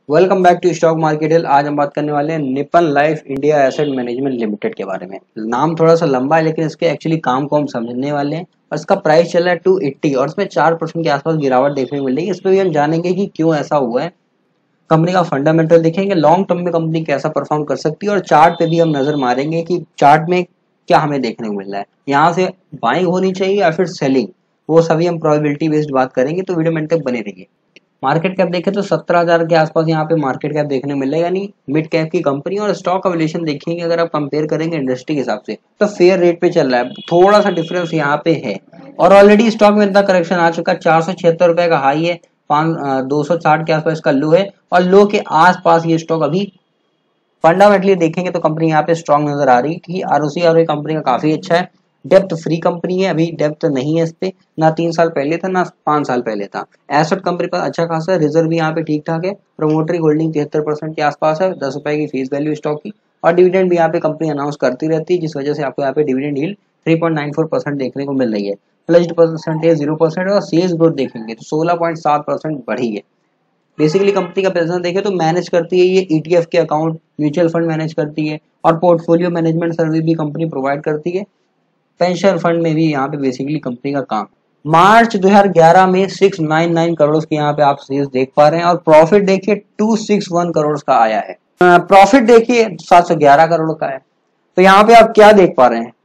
Welcome back to stock market hill. आज हम बात करने वाले हैं Nippon life India asset management limited के बारे में। नाम थोड़ा सा लंबा है लेकिन इसके एक्चुअली काम को हम समझने वाले हैं। और इसका प्राइस चल रहा है 280 और इसमें 4% के आसपास गिरावट देखने को मिल रही है। इस पर भी हम जानेंगे कि क्यों ऐसा हुआ है। कंपनी का फंडामेंटल देखेंगे, लॉन्ग टर्म में कंपनी कैसा परफॉर्म कर सकती है और चार्ट पे भी हम नजर मारेंगे कि चार्ट में क्या हमें देखने को मिल रहा है, यहाँ से बाइंग होनी चाहिए या फिर सेलिंग। वो सभी हम प्रोबेबिलिटी बेस्ड बात करेंगे, तो वीडियो में तक बने रहिए। मार्केट कैप देखें तो 17,000 के आसपास यहाँ पे मार्केट कैप देखने मिल रहा है, यानी मिड कैप की कंपनी। और स्टॉक का वैल्यूएशन देखेंगे अगर आप कंपेयर करेंगे इंडस्ट्री के हिसाब से तो फेयर रेट पे चल रहा है। थोड़ा सा डिफरेंस यहाँ पे है और ऑलरेडी स्टॉक में इतना करेक्शन आ चुका है। 476 रुपए का हाई है, 260 के आसपास का लो है और लो के आसपास ये स्टॉक अभी फंडामेंटली देखेंगे तो कंपनी यहाँ पे स्ट्रॉन्ग नजर आ रही है कि आरओसी कंपनी का काफी अच्छा है। डेप्थ फ्री कंपनी है, अभी डेप्थ नहीं है इस पे, ना 3 साल पहले था ना 5 साल पहले था। एसेट कंपनी पर अच्छा खासा, रिजर्व भी यहाँ पे ठीक ठाक है। प्रमोटरी होल्डिंग 73% के आसपास है, 10 रुपए की फीस वैल्यू स्टॉक की। और डिविडेंड भी यहाँ पे कंपनी अनाउंस करती रहती है, जिस वजह से आपको यहाँ पे डिविडेंड यील्ड 3.94% देखने को मिल रही है। प्लस्ड परसेंटेज 0% और सेल्स ग्रोथ देखेंगे तो 16.7% बढ़ी है। बेसिकली कंपनी का बिजनेस देखें तो मैनेज करती है ये ईटीएफ के अकाउंट, म्यूचुअल फंड मैनेज करती है और पोर्टफोलियो मैनेजमेंट सर्विस भी कंपनी प्रोवाइड करती है। पेंशन फंड में भी यहाँ पे बेसिकली कंपनी का काम। मार्च 2011 में 699 करोड़ के यहाँ पे आप सेल्स देख पा रहे हैं और प्रॉफिट देखिए 261 करोड़ का आया है। प्रॉफिट देखिए 711 करोड़ का है। तो यहाँ पे आप क्या देख पा रहे हैं,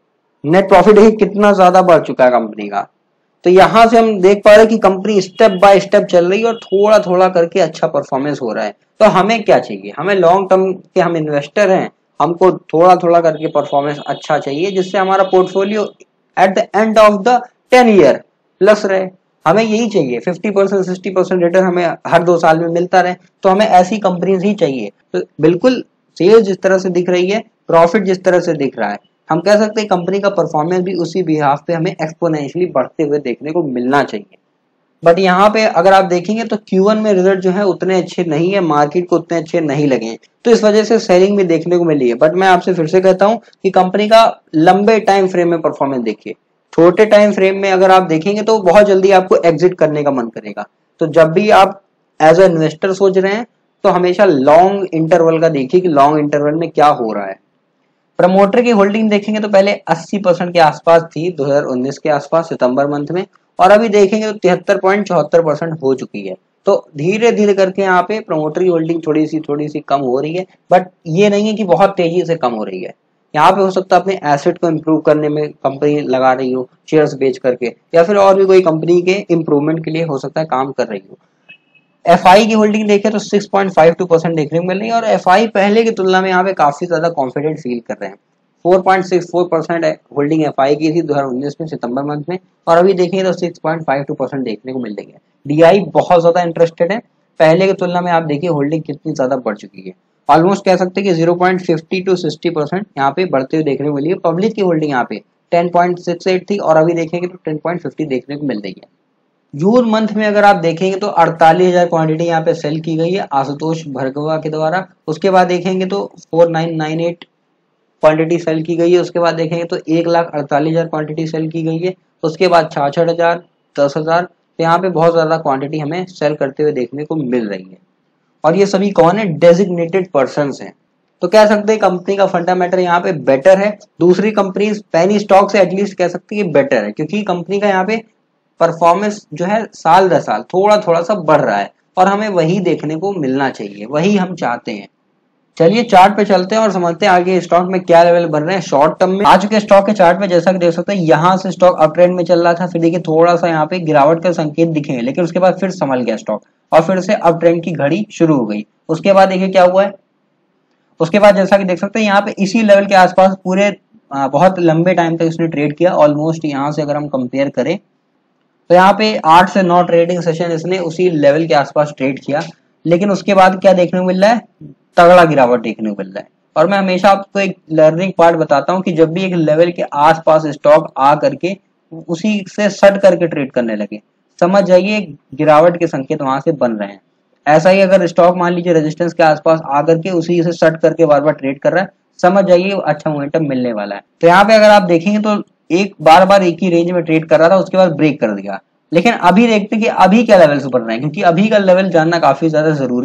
नेट प्रॉफिट देखिए कितना ज्यादा बढ़ चुका है कंपनी का। तो यहाँ से हम देख पा रहे हैं कि कंपनी स्टेप बाय स्टेप चल रही है और थोड़ा थोड़ा करके अच्छा परफॉर्मेंस हो रहा है। तो हमें क्या चाहिए, हमें लॉन्ग टर्म के, हम इन्वेस्टर हैं, हमको थोड़ा थोड़ा करके परफॉर्मेंस अच्छा चाहिए जिससे हमारा portfolio at the end of the 10 year plus रहे। हमें यही चाहिए, 50% 60% रिटर्न हमें हर 2 साल में मिलता रहे। तो हमें ऐसी कंपनीज ही चाहिए। तो बिल्कुल सेल्स जिस तरह से दिख रही है, प्रॉफिट जिस तरह से दिख रहा है, हम कह सकते हैं कंपनी का परफॉर्मेंस भी उसी बिहाफ पे हमें एक्सपोनेंशियली बढ़ते हुए देखने को मिलना चाहिए। बट यहाँ पे अगर आप देखेंगे तो Q1 में रिजल्ट जो है उतने अच्छे नहीं है, मार्केट को उतने अच्छे नहीं लगे, तो इस वजह से सेलिंग भी देखने को मिली है। बट मैं आपसे फिर से कहता हूँ कि कंपनी का लंबे टाइम फ्रेम में परफॉर्मेंस देखिए। छोटे टाइम फ्रेम में अगर आप देखेंगे तो बहुत जल्दी आपको एग्जिट करने का मन करेगा। तो जब भी आप एज ए इन्वेस्टर सोच रहे हैं तो हमेशा लॉन्ग इंटरवल का देखिए कि लॉन्ग इंटरवल में क्या हो रहा है। प्रमोटर की होल्डिंग देखेंगे तो पहले 80% के आसपास थी 2019 के आसपास सितंबर मंथ में, और अभी देखेंगे तो 73.74% हो चुकी है। तो धीरे धीरे करके यहाँ पे प्रमोटर की होल्डिंग थोड़ी सी कम हो रही है, बट ये नहीं है कि बहुत तेजी से कम हो रही है। यहाँ पे हो सकता है अपने एसेट को इम्प्रूव करने में कंपनी लगा रही हो शेयर्स बेच करके, या फिर और भी कोई कंपनी के इम्प्रूवमेंट के लिए हो सकता है काम कर रही हो। एफआई की होल्डिंग देखें तो 6.52% देखने को मिल रही है और एफआई पहले की तुलना में यहाँ पे काफी ज्यादा कॉन्फिडेंट फील कर रहे हैं। 4.64% होल्डिंग एफआई की थी 2019 में सितंबर मंथ में, और अभी देखेंगे तो 6.52% देखने को मिल रही है। डीआई बहुत ज्यादा इंटरेस्टेड है, पहले की तुलना में आप देखिए होल्डिंग कितनी ज्यादा बढ़ चुकी है। ऑलमोस्ट कह सकते हैं कि 0.50 to 60% यहाँ पे बढ़ते हुए देखने को मिली है। पब्लिक की होल्डिंग यहाँ पे 10.68 थी और अभी देखेंगे तो 10.50 देखने को मिल रही है। जून मंथ में अगर आप देखेंगे तो 48,000 क्वांटिटी यहाँ पे सेल की गई है आशुतोष भर्गवा के द्वारा। उसके बाद देखेंगे तो 4998 क्वांटिटी सेल की गई है। उसके बाद देखेंगे तो 1,48,000 क्वांटिटी सेल की गई है। उसके बाद 66,000, 10,000। तो यहाँ पे बहुत ज्यादा क्वांटिटी हमें सेल करते हुए देखने को मिल रही है। और ये सभी कौन है, डेजिग्नेटेड पर्सन हैं। तो कह सकते हैं कंपनी का फंडामेंटल यहाँ पे बेटर है। दूसरी कंपनी पेनी स्टॉक से एटलीस्ट कह सकते हैं बेटर है, क्योंकि कंपनी का यहाँ पे परफॉर्मेंस जो है साल दर साल थोड़ा थोड़ा सा बढ़ रहा है और हमें वही देखने को मिलना चाहिए, वही हम चाहते हैं। चलिए चार्ट पे चलते हैं और समझते हैं आगे स्टॉक में क्या लेवल बन रहे हैं शॉर्ट टर्म में। आ चुके स्टॉक के चार्ट पे जैसा कि देख सकते हैं यहाँ से स्टॉक अप ट्रेंड में चल रहा था, फिर देखिए थोड़ा सा यहाँ पे गिरावट का संकेत दिखेंगे, लेकिन उसके बाद फिर संभल गया स्टॉक और फिर से अप ट्रेंड की घड़ी शुरू हो गई। उसके बाद देखिए क्या हुआ है, उसके बाद जैसा कि देख सकते हैं यहाँ पे इसी लेवल के आसपास पूरे बहुत लंबे टाइम तक इसने ट्रेड किया। ऑलमोस्ट यहाँ से अगर हम कंपेयर करें तो यहाँ पे 8 से 9 ट्रेडिंग सेशन इसने उसी लेवल के आसपास ट्रेड किया, लेकिन उसके बाद क्या देखने को मिल रहा है, तगड़ा गिरावट देखने को मिल रहा है। और मैं हमेशा आपको एक लर्निंग पार्ट बताता हूँ कि जब भी एक लेवल के आसपास स्टॉक आ करके उसी से सट करके ट्रेड करने लगे, समझ जाइए गिरावट के संकेत वहां से बन रहे हैं। ऐसा ही अगर स्टॉक मान लीजिए रेजिस्टेंस के आसपास आ करके उसी से सट करके बार बार ट्रेड कर रहा है, समझ जाइए अच्छा मोमेंटम मिलने वाला है। तो यहाँ पे अगर आप देखेंगे तो एक बार एक ही रेंज में ट्रेड कर रहा था, उसके बाद ब्रेक कर दिया। लेकिन अभी देखते हैं कि अभी क्या लेवल से बन रहे हैं, क्योंकि अभी का लेवल जानना काफी ज्यादा जरूरी है।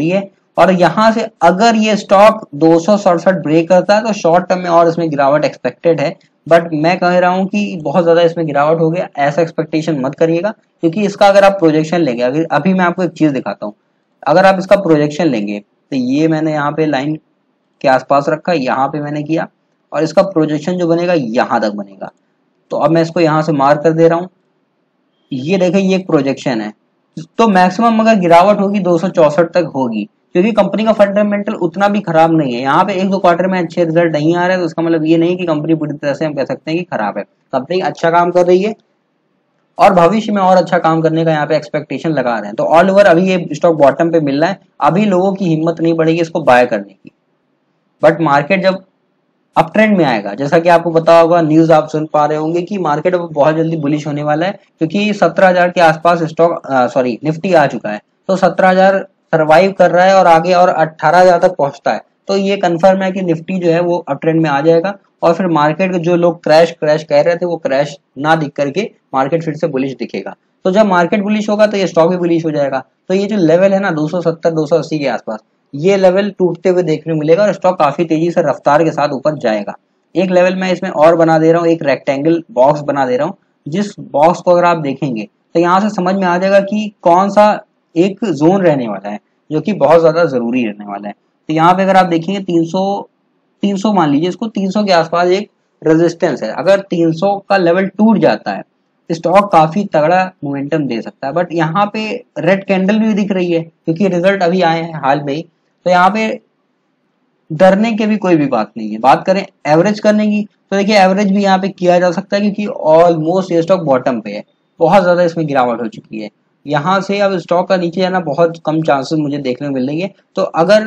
और यहाँ से अगर ये स्टॉक 267 ब्रेक करता है तो शॉर्ट टर्म में और इसमें गिरावट एक्सपेक्टेड है, बट मैं कह रहा हूँ कि बहुत ज्यादा इसमें गिरावट हो गया, ऐसा एक्सपेक्टेशन मत करिएगा। क्योंकि इसका अगर आप प्रोजेक्शन लेंगे, अभी मैं आपको एक चीज दिखाता हूँ, अगर आप इसका प्रोजेक्शन लेंगे तो ये मैंने यहाँ पे लाइन के आसपास रखा, यहाँ पे मैंने किया, और इसका प्रोजेक्शन जो बनेगा यहाँ तक बनेगा। तो अब मैं इसको यहाँ से मार्क कर दे रहा हूँ, ये देखिए ये एक प्रोजेक्शन है। तो मैक्सिमम अगर गिरावट होगी 264 तक होगी, क्योंकि कंपनी का फंडामेंटल उतना भी खराब नहीं है। यहाँ पे एक दो क्वार्टर में अच्छे रिजल्ट नहीं आ रहे तो उसका मतलब ये नहीं कि कंपनी पूरी तरह से हम कह सकते हैं कि खराब है। कंपनी अच्छा काम कर रही है और भविष्य में और अच्छा काम करने का यहाँ पे एक्सपेक्टेशन लगा रहे हैं। तो ऑल ओवर अभी ये स्टॉक बॉटम पे मिल रहा है, अभी लोगों की हिम्मत नहीं बढ़ेगी इसको बाय करने की। बट मार्केट जब अप ट्रेंड में आएगा, जैसा कि आपको पता होगा, न्यूज आप सुन पा रहे होंगे कि मार्केट अब बहुत जल्दी बुलिश होने वाला है, क्योंकि 17,000 के आसपास स्टॉक निफ्टी आ चुका है। तो 17,000 सर्वाइव कर रहा है और आगे और 18,000 तक पहुंचता है तो ये कंफर्म है कि निफ्टी जो है वो अप ट्रेंड में आ जाएगा। और फिर मार्केट के जो लोग क्रैश क्रैश कह रहे थे वो क्रैश ना दिख करके मार्केट फिर से बुलिश दिखेगा। तो जब मार्केट बुलिश होगा तो ये स्टॉक भी बुलिश हो जाएगा। तो ये जो लेवल है ना 270 280 के आसपास, ये लेवल टूटते हुए देखने को मिलेगा और स्टॉक काफी तेजी से रफ्तार के साथ ऊपर जाएगा। एक लेवल मैं इसमें और बना दे रहा हूँ, एक रेक्टेंगल बॉक्स बना दे रहा हूँ, जिस बॉक्स को अगर आप देखेंगे तो यहाँ से समझ में आ जाएगा कि कौन सा एक जोन रहने वाला है जो कि बहुत ज्यादा जरूरी रहने वाला है। तो यहाँ पे अगर आप देखेंगे 300 मान लीजिए, इसको 300 के आसपास एक रेजिस्टेंस है। अगर 300 का लेवल टूट जाता है तो स्टॉक काफी तगड़ा मोमेंटम दे सकता है। बट यहाँ पे रेड कैंडल भी दिख रही है क्योंकि रिजल्ट अभी आए हैं हाल में ही। तो यहाँ पे डरने की भी कोई भी बात नहीं है। बात करें एवरेज करने की तो देखिए एवरेज भी यहाँ पे किया जा सकता है, क्योंकि ऑलमोस्ट ये स्टॉक बॉटम पे है, बहुत ज्यादा इसमें गिरावट हो चुकी है। यहाँ से अब स्टॉक का नीचे जाना बहुत कम चांसेस मुझे देखने को मिल रही है। तो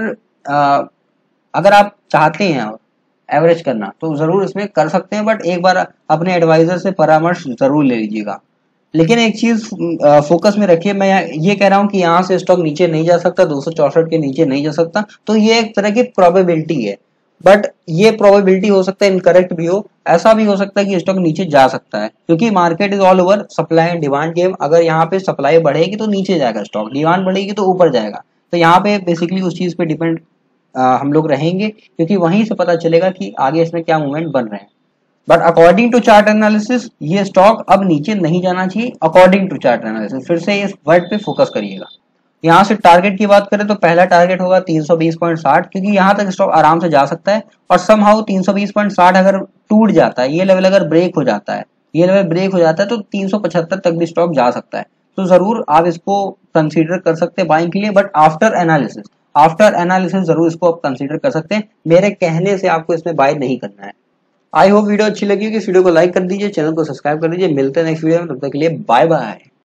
अगर आप चाहते हैं एवरेज करना तो जरूर इसमें कर सकते हैं, बट एक बार अपने एडवाइजर से परामर्श जरूर ले लीजिएगा। लेकिन एक चीज फोकस में रखिए, मैं ये कह रहा हूं कि यहाँ से स्टॉक नीचे नहीं जा सकता, 264 के नीचे नहीं जा सकता। तो ये एक तरह की प्रोबेबिलिटी है, बट ये प्रोबेबिलिटी हो सकता है इनकरेक्ट भी हो। ऐसा भी हो सकता है कि स्टॉक नीचे जा सकता है, क्योंकि market is all over supply and demand game. अगर यहाँ पे सप्लाई बढ़ेगी तो नीचे जाएगा स्टॉक, डिमांड बढ़ेगी तो ऊपर जाएगा। तो यहाँ पे बेसिकली उस चीज पे डिपेंड हम लोग रहेंगे, क्योंकि वहीं से पता चलेगा कि आगे इसमें क्या मूवमेंट बन रहे हैं। But according to chart analysis ये स्टॉक अब नीचे नहीं जाना चाहिए। अकॉर्डिंग टू चार्ट एनालिसिस, फिर से इस वर्ड पे फोकस करिएगा। यहाँ से टारगेट की बात करें तो पहला टारगेट होगा 320.60, क्योंकि यहाँ तक स्टॉक आराम से जा सकता है। और समहाउ 320.60 अगर टूट जाता है, ये लेवल अगर ब्रेक हो जाता है, ये लेवल ब्रेक हो जाता है तो 375 तक भी स्टॉक जा सकता है। तो जरूर आप इसको कंसीडर कर सकते हैं बाइंग के लिए, बट आफ्टर एनालिसिस जरूर इसको आप कंसीडर कर सकते हैं। मेरे कहने से आपको इसमें बाय नहीं करना है। आई होप वीडियो अच्छी लगी होगी। इस वीडियो को लाइक कर दीजिए, चैनल को सब्सक्राइब कर दीजिए। मिलते हैं नेक्स्ट वीडियो में, तब तक के लिए बाय बाय।